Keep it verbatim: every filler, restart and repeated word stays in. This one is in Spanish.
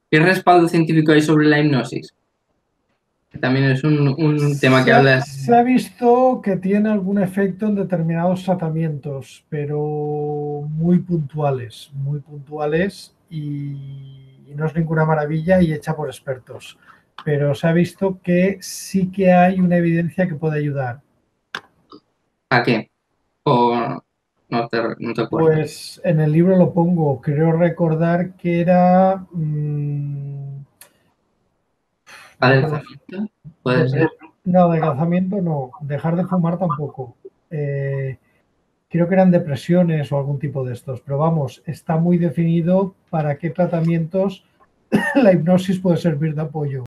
¿Qué respaldo científico hay sobre la hipnosis? Que también es un, un tema que Se ha, hablas. se ha visto que tiene algún efecto en determinados tratamientos, pero muy puntuales, muy puntuales y, y no es ninguna maravilla y hecha por expertos. Pero se ha visto que sí que hay una evidencia que puede ayudar. ¿A qué? ¿O no te, no te acuerdas? Pues en el libro lo pongo, creo recordar que era, mmm, no recuerdo, ¿Adelgazamiento? ¿Puede ser? depre- no, adelgazamiento no, dejar de fumar tampoco. Eh, Creo que eran depresiones o algún tipo de estos, pero vamos, está muy definido para qué tratamientos la hipnosis puede servir de apoyo.